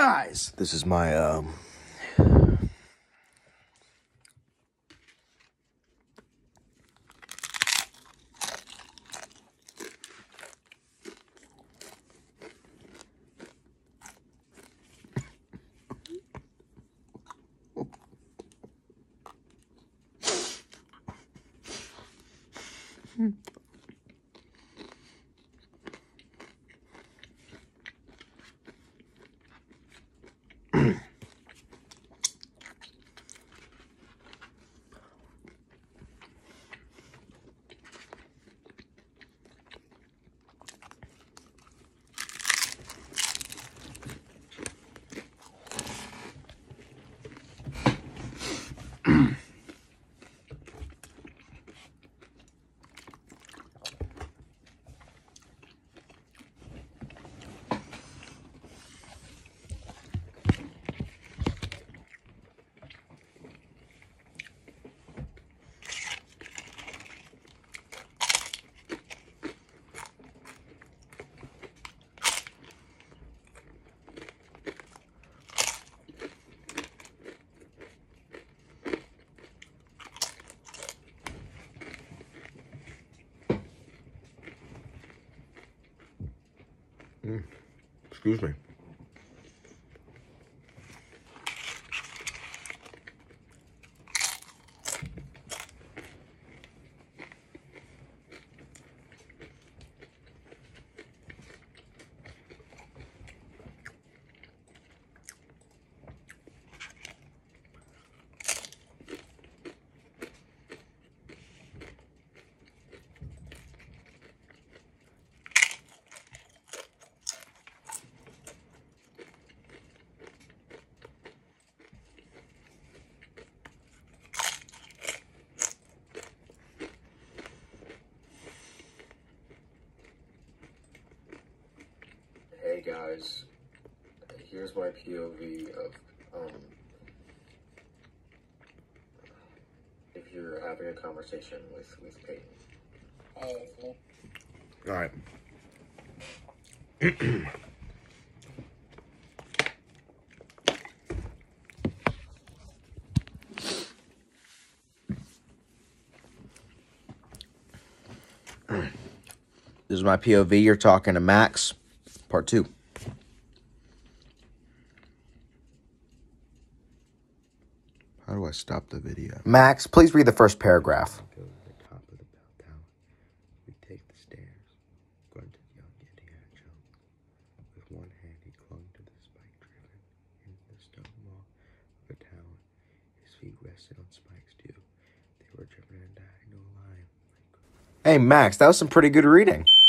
guys. This is my, excuse me. Hey guys, here's my POV of if you're having a conversation with Peyton. All right. This is my POV. You're talking to Max, part 2. How do I stop the video? Max, please read the first paragraph. Go to the top of the bell tower. We take the stairs. Grunted young Indiana Jones. With one hand he clung to the spike driven into the stone wall of a tower. His feet rested on spikes too. They were driven in a diagonal line. Hey, Max, that was some pretty good reading.